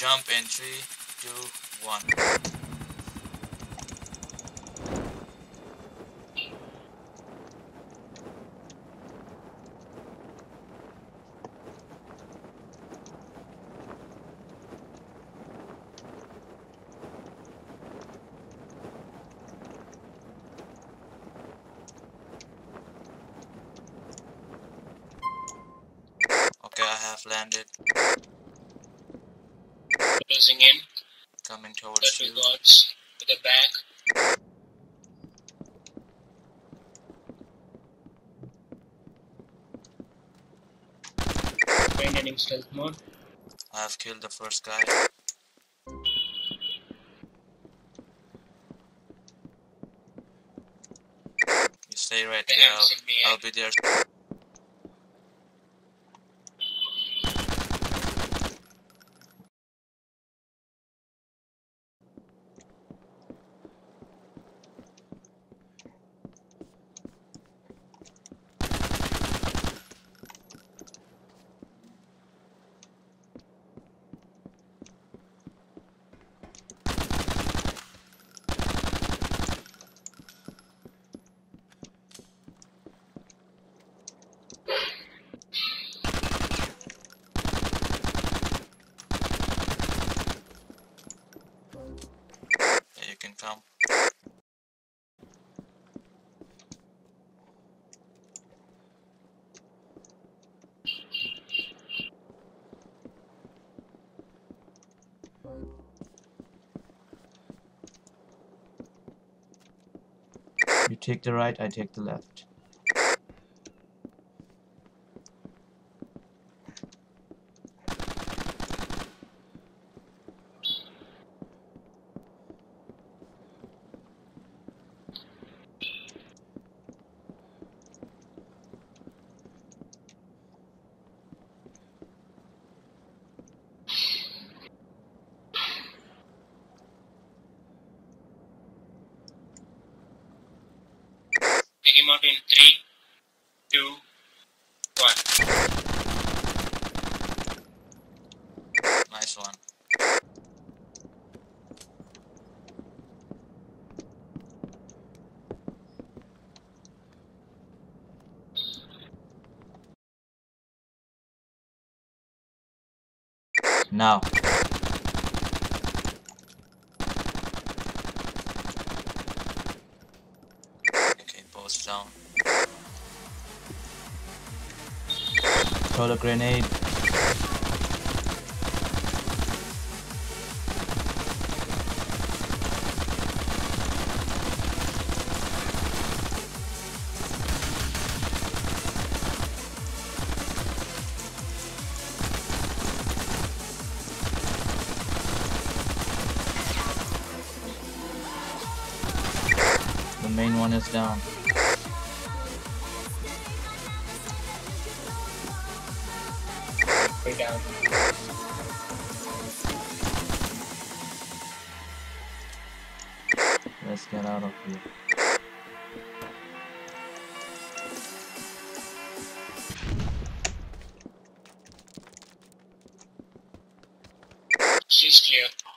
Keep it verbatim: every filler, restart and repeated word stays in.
Jump in three, two, one. Okay, I have landed. Closing in. Coming towards Turtle you. gods to the back. Maintaining stealth mode. I have killed the first guy. You stay right there. I'll, I'll be there. Yeah, you can come. You take the right, I take the left. Take him out in three, two, one. Nice one. Now. Okay, post down. Throw the grenade. The main one is down. Way down. Let's get out of here. She's clear.